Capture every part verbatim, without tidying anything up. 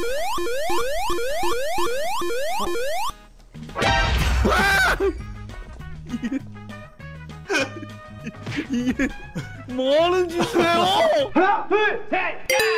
이게 뭐하는 짓이에요? 하나 둘 셋.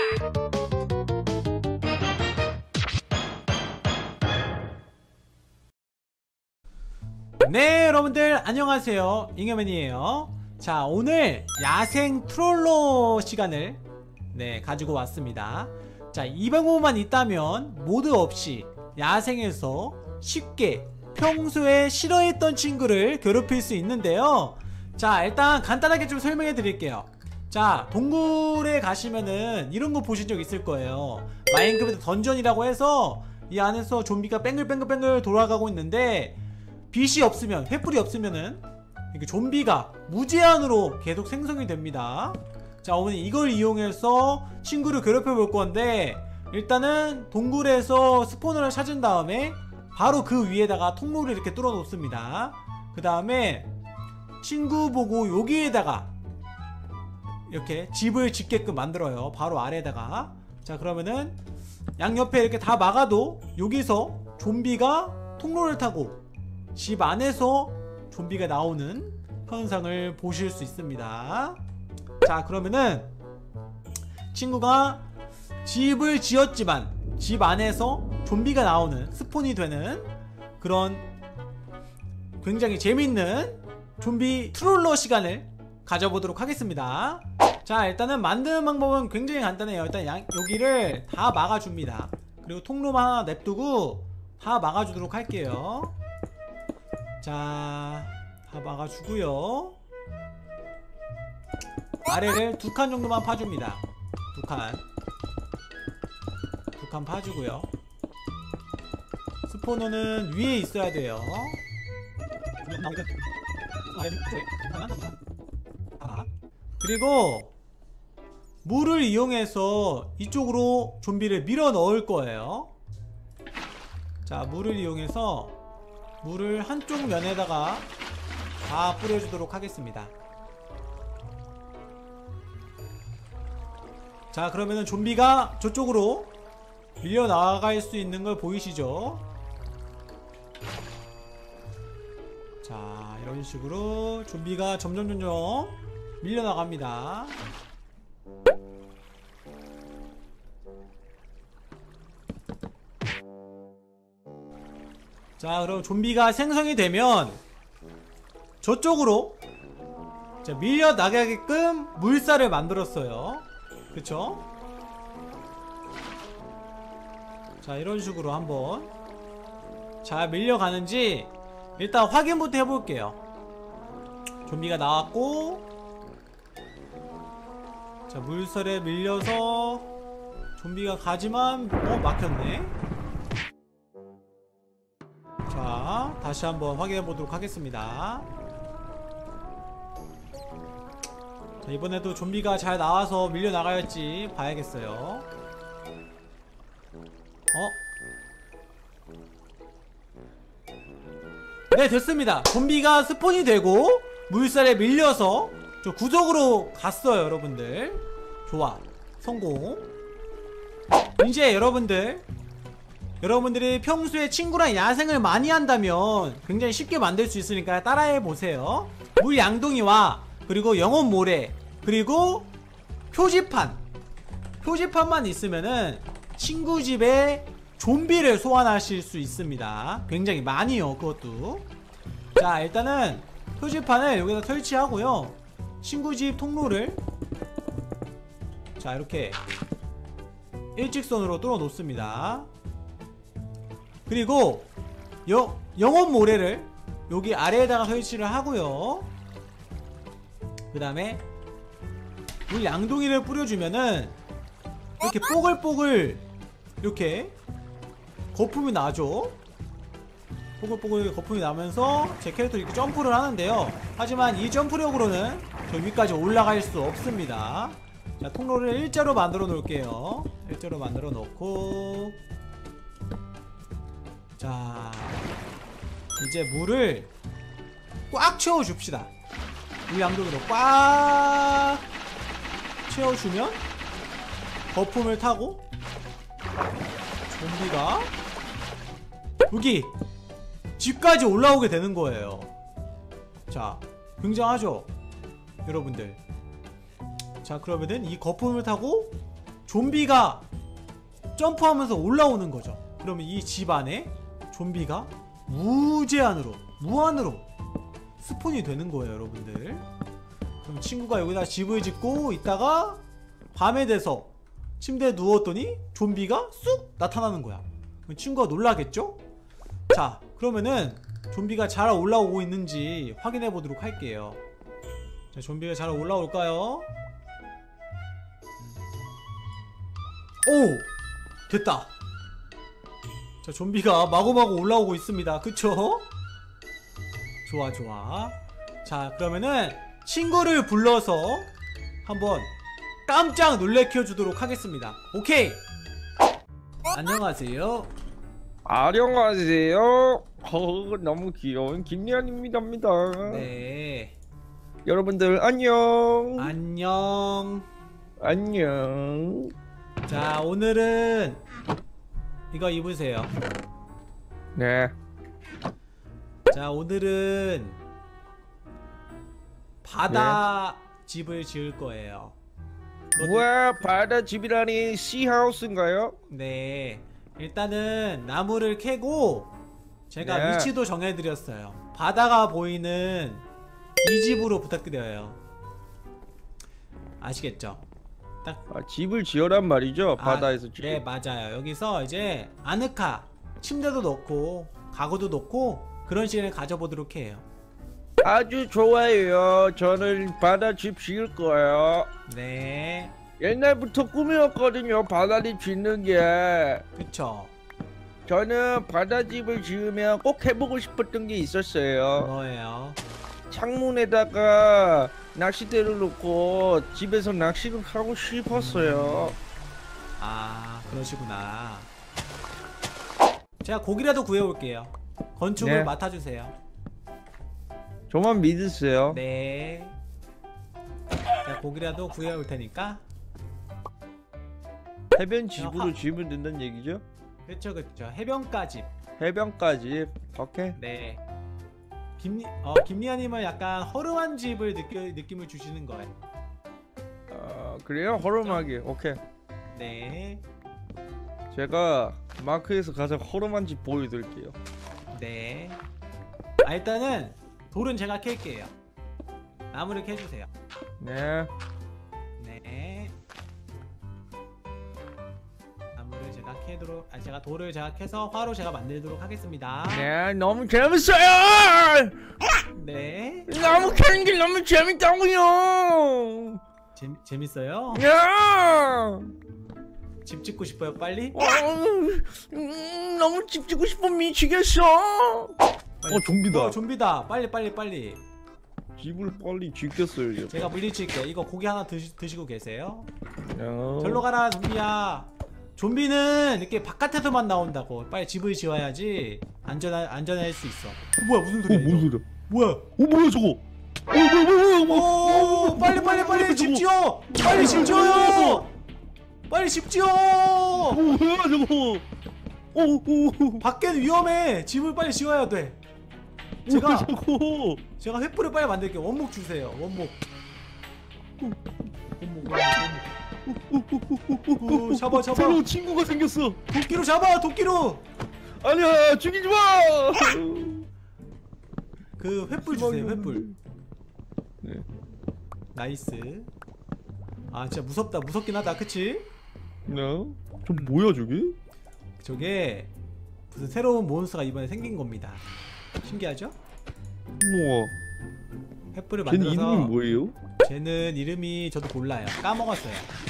네, 여러분들 안녕하세요, 잉여맨이에요. 자, 오늘 야생 트롤러 시간을 네 가지고 왔습니다. 자, 이 방법만 있다면 모드 없이 야생에서 쉽게 평소에 싫어했던 친구를 괴롭힐 수 있는데요. 자, 일단 간단하게 좀 설명해 드릴게요. 자, 동굴에 가시면은 이런 거 보신 적 있을 거예요. 마인크래프트 던전이라고 해서 이 안에서 좀비가 뱅글뱅글뱅글 돌아가고 있는데, 빛이 없으면, 횃불이 없으면은 이렇게 좀비가 무제한으로 계속 생성이 됩니다. 자, 오늘 이걸 이용해서 친구를 괴롭혀 볼 건데, 일단은 동굴에서 스포너를 찾은 다음에 바로 그 위에다가 통로를 이렇게 뚫어 놓습니다. 그 다음에 친구 보고 여기에다가 이렇게 집을 짓게끔 만들어요. 바로 아래에다가. 자, 그러면은 양옆에 이렇게 다 막아도 여기서 좀비가 통로를 타고 집 안에서 좀비가 나오는 현상을 보실 수 있습니다. 자, 그러면은 친구가 집을 지었지만 집 안에서 좀비가 나오는, 스폰이 되는 그런 굉장히 재밌는 좀비 트롤러 시간을 가져보도록 하겠습니다. 자, 일단은 만드는 방법은 굉장히 간단해요. 일단 양, 여기를 다 막아줍니다. 그리고 통로만 하나 냅두고 다 막아주도록 할게요. 자, 다 막아주고요. 아래를 두 칸 정도만 파줍니다. 두 칸. 두 칸 파주고요. 스포너는 위에 있어야 돼요. 그리고 물을 이용해서 이쪽으로 좀비를 밀어 넣을 거예요. 자, 물을 이용해서 물을 한쪽 면에다가 다 뿌려주도록 하겠습니다. 자, 그러면은 좀비가 저쪽으로 밀려 나갈 수 있는 걸 보이시죠? 자, 이런 식으로 좀비가 점점 점점 밀려 나갑니다. 자, 그럼 좀비가 생성이 되면 저쪽으로 자, 밀려 나가게끔 물살을 만들었어요. 그쵸? 자, 이런 식으로 한번 잘 밀려가는지 일단 확인부터 해볼게요. 좀비가 나왔고, 자, 물살에 밀려서 좀비가 가지만 어? 막혔네. 자, 다시 한번 확인해보도록 하겠습니다. 자, 이번에도 좀비가 잘 나와서 밀려나갈지 봐야겠어요. 어? 네, 됐습니다. 좀비가 스폰이 되고 물살에 밀려서 저 구석으로 갔어요, 여러분들. 좋아, 성공. 이제 여러분들 여러분들이 평소에 친구랑 야생을 많이 한다면 굉장히 쉽게 만들 수 있으니까 따라해보세요. 물 양동이와 그리고 영혼 모래, 그리고 표지판 표지판만 있으면은 친구 집에 좀비를 소환하실 수 있습니다. 굉장히 많이요, 그것도. 자, 일단은 표지판을 여기다 설치하고요. 친구 집 통로를 자, 이렇게 일직선으로 뚫어 놓습니다. 그리고 여, 영혼 모래를 여기 아래에다가 설치를 하고요. 그 다음에 물 양동이를 뿌려주면은 이렇게 뽀글뽀글 이렇게 거품이 나죠. 뽀글뽀글 거품이 나면서 제 캐릭터 이렇게 점프를 하는데요. 하지만 이 점프력으로는 저 위까지 올라갈 수 없습니다. 자, 통로를 일자로 만들어 놓을게요. 일자로 만들어 놓고, 자, 이제 물을 꽉 채워 줍시다. 물 양동이로 꽉 채워주면 거품을 타고 좀비가 여기 집까지 올라오게 되는 거예요. 자, 굉장하죠 여러분들. 자, 그러면은 이 거품을 타고 좀비가 점프하면서 올라오는 거죠. 그러면 이 집 안에 좀비가 무제한으로 무한으로 스폰이 되는 거예요 여러분들. 그럼 친구가 여기다 집을 짓고 있다가 밤에 돼서 침대에 누웠더니 좀비가 쑥 나타나는 거야. 그럼 친구가 놀라겠죠? 자, 그러면은 좀비가 잘 올라오고 있는지 확인해 보도록 할게요. 자, 좀비가 잘 올라올까요? 오! 됐다. 자, 좀비가 마구마구 올라오고 있습니다. 그쵸? 좋아 좋아. 자, 그러면은 친구를 불러서 한번 깜짝 놀래켜 주도록 하겠습니다. 오케이. 안녕하세요. 안녕하세요. 어, 너무 귀여운 김리안입니다. 네. 여러분들 안녕. 안녕. 안녕. 자, 오늘은 이거 입으세요. 네. 자, 오늘은 바다 집을 지을 거예요. 와, 바다 집이라니 시하우스인가요? 네. 일단은 나무를 캐고 제가 네. 위치도 정해드렸어요. 바다가 보이는 이 집으로 부탁드려요. 아시겠죠? 딱. 아, 집을 지어란 말이죠. 아, 바다에서 집. 네, 맞아요. 여기서 이제 아늑하 침대도 넣고 가구도 넣고 그런 시간을 가져보도록 해요. 아주 좋아요. 저는 바다 집 지을 거예요. 네. 옛날부터 꿈이었거든요. 바다집 짓는 게. 그쵸. 저는 바다집을 지으면 꼭 해보고 싶었던 게 있었어요. 뭐예요? 창문에다가 낚싯대를 놓고 집에서 낚시를 하고 싶었어요. 아, 그러시구나. 제가 고기라도 구해올게요. 건축을 네. 맡아주세요. 저만 믿으세요. 네. 제가 고기라도 구해올 테니까. 해변 집으로 하- 지으면 된다는 얘기죠? 그쵸, 그쵸. 해변가 집. 해변까지. 오케이. 네. 김리, 어, 김리아님은 약간 허름한 집을 느껴, 느낌을 주시는 거예요. 어, 그래요? 허름하게. 오케이. 네. 제가 마크에서 가장 허름한 집 보여드릴게요. 네. 아, 일단은 돌은 제가 캘게요. 나무를 캐주세요. 네. 네. 나무를 제가 캐도록, 아, 제가 돌을 제가 캐서 화로 제가 만들도록 하겠습니다. 네, 너무 재밌어요. 네. 나무 캐는 게 너무 재밌다고요. 재, 재밌어요? 야. 집 짓고 싶어요, 빨리? 어, 음, 너무 집 짓고 싶어 미치겠어. 빨리. 어, 좀비다. 어, 좀비다. 빨리, 빨리, 빨리. 집을 빨리 짓겠어요. 제가 물리칠게요. 이거 고기 하나 드시, 드시고 계세요. 어. 절로 가라, 좀비야. 좀비는 이렇게 바깥에서만 나온다고. 빨리 집을 지어야지 안전하, 안전할 수 있어. 어, 뭐야, 무슨 소리야? 이거? 소리야? 뭐야? 어, 뭐야 저거? 어, 뭐야 뭐야 뭐야? 오, 빨리 빨리 빨리 집 지어! 빨리 집 지어요! 빨리 집 지어! 뭐야 저거? 오, 오, 밖에는 위험해. 집을 빨리 지어야 돼. 제가 저거? 제가 횃불을 빨리 만들게요. 원목 주세요. 원목. 원목, 원목, 원목. 오, 잡아, 잡아. 새로운 친구가 생겼어. 도끼로 잡아, 도끼로. 아니야, 죽이지 마. 그 횃불 주세요. 횃불. 네. 나이스. 아, 진짜 무섭다. 무섭긴 하다. 그치? 네. 저 뭐야 저게? 저게 무슨 새로운 몬스터가 이번에 생긴 겁니다. 신기하죠? 우와. 횃불을 쟤는 만들어서 이름이 뭐예요? 쟤는 이름이 저도 몰라요. 까먹었어요.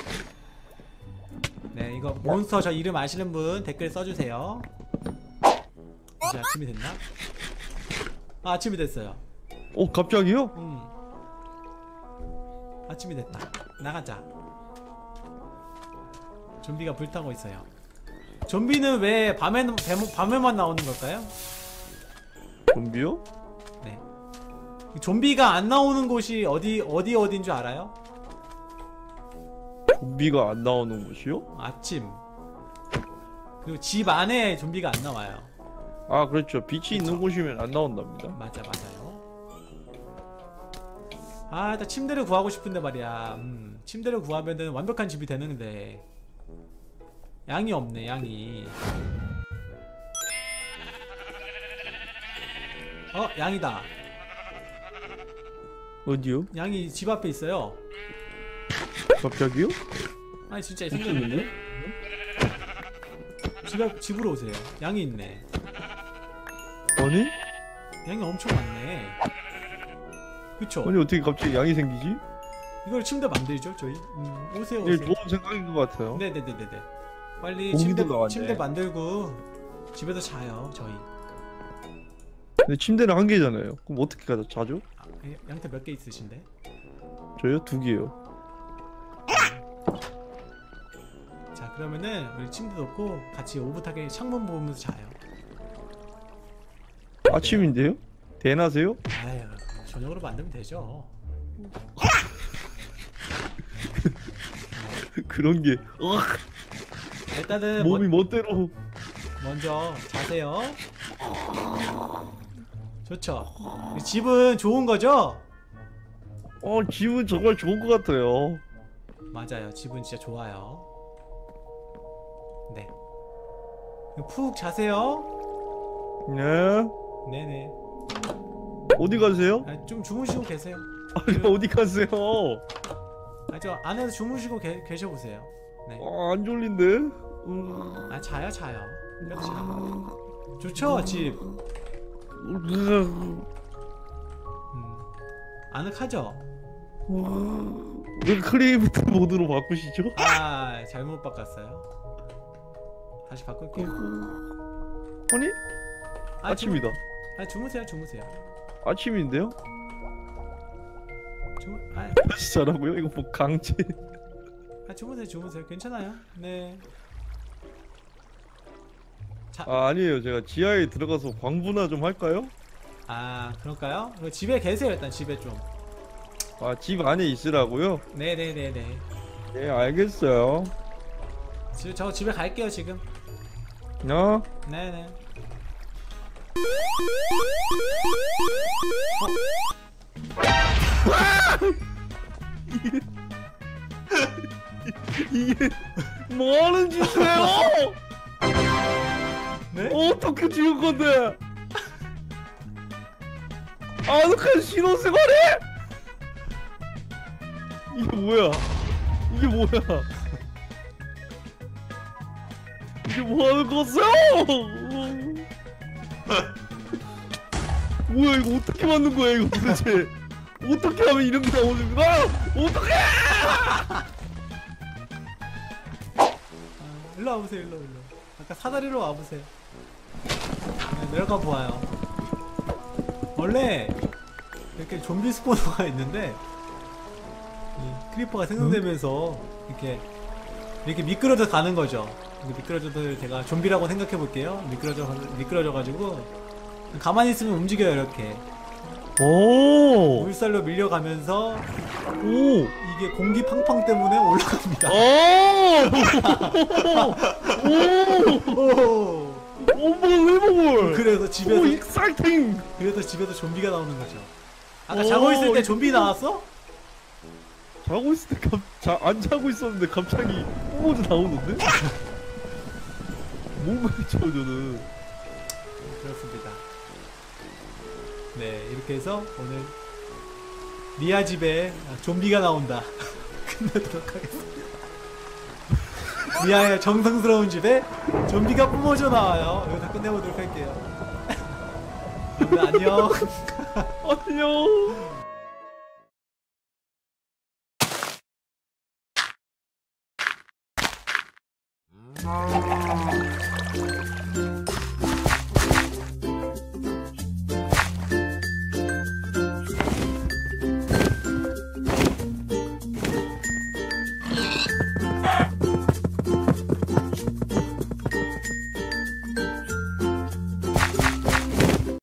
네, 이거 몬스터 저 이름 아시는 분 댓글 써주세요. 이제 아침이 됐나? 아, 아침이 됐어요. 어, 갑자기요? 음. 아침이 됐다. 나가자. 좀비가 불타고 있어요. 좀비는 왜 밤에, 밤에만 나오는 걸까요? 좀비요? 네. 좀비가 안 나오는 곳이 어디 어디 어딘 줄 알아요? 좀비가 안 나오는 곳이요? 아침. 그리고 집 안에 좀비가 안 나와요. 아 그렇죠. 빛이 있는 곳이면 안 나온답니다. 맞아 맞아요. 아 일단 침대를 구하고 싶은데 말이야. 음, 침대를 구하면은 완벽한 집이 되는데 양이 없네 양이. 어 양이다. 어디요? 양이 집 앞에 있어요. 갑자기요? 아니 진짜 생겼는데? 집 앞, 집으로 오세요. 양이 있네. 아니? 양이 엄청 많네. 그쵸? 아니 어떻게 갑자기 양이 생기지? 이걸 침대 만들죠 저희? 음, 오세요 예, 오세요. 좋은 생각인 것 같아요. 네네네네네. 빨리 공기도 침대, 나왔네. 침대 만들고 집에서 자요 저희. 근데 침대는 한 개잖아요. 그럼 어떻게 가자 자죠? 아, 양태 몇 개 있으신데? 저요? 두 개요. 자 그러면은 우리 침대 놓고 같이 오붓하게 창문 보면서 자요. 아침인데요? 대낮에요? 아유 저녁으로 만들면 되죠. 그런 게 어, 일단은 몸이 뭐, 멋대로. 먼저 자세요. 좋죠. 집은 좋은 거죠? 어 집은 정말 좋은 것 같아요. 맞아요. 집은 진짜 좋아요. 네. 푹 자세요. 네. 네네. 어디 가세요? 아, 좀 주무시고 계세요. 아니 어디 가세요? 아, 저 안에서 주무시고 계, 계셔보세요. 네. 아, 안 졸린데? 음. 아, 자요, 자요. 그래도 자요. 좋죠, 집. 음. 아늑하죠? 왜 크리에이트 모드로 바꾸시죠? 아, 잘못 바꿨어요. 다시 바꿀게요. 아니? 아, 아침이다. 주무, 아, 주무세요, 주무세요. 아침인데요? 주무, 아, 다시 자라고요? 이거 뭐 강제. 아, 주무세요, 주무세요. 괜찮아요. 네. 자, 아 아니에요. 제가 지하에 들어가서 광부나 좀 할까요? 아, 그럴까요? 그럼 집에 계세요, 일단 집에 좀. 아 집 안에 있으라고요? 네네네네. 네 알겠어요. 지, 저 집에 갈게요, 지금. 어? 네네. 이게 뭐하는 짓이에요? 네? 어떻게 지은 건데? 아늑한 신혼생활에? 이게 뭐야? 이게 뭐야? 이게 뭐하는 거세요? 뭐야 이거 어떻게 만든 거야 이거 도대체? 어떻게 하면 이런 게 나오는 거야? 어떻게? 아, 일로 와보세요, 일로, 일로. 아까 사다리로 와보세요. 네, 내려가 보아요. 원래 이렇게 좀비 스포너가 있는데 이 크리퍼가 생성되면서 이렇게 이렇게 미끄러져 가는 거죠. 이렇게 미끄러져도 제가 좀비라고 생각해 볼게요. 미끄러져 미끄러져 가지고 가만히 있으면 움직여요 이렇게. 오. 물살로 밀려가면서 오. 이게 공기 팡팡 때문에 올라갑니다. 오. 오! Unbelievable. 그래서 오 집에서 exciting. 그래서 집에서 좀비가 나오는 거죠. 아까 오, 자고 있을 때 이거- 좀비 나왔어? 자고 있을 때 갑, 자, 안 자고 있었는데 갑자기 뿜어져 나오는데? 뭔가 했죠 저는. 그렇습니다. 네, 이렇게 해서 오늘 리아 집에 좀비가 나온다. 끝내도록 하겠습니다. 리아의 정성스러운 집에 좀비가 뿜어져 나와요. 여기서 끝내보도록 할게요. 여러분 안녕. 안녕.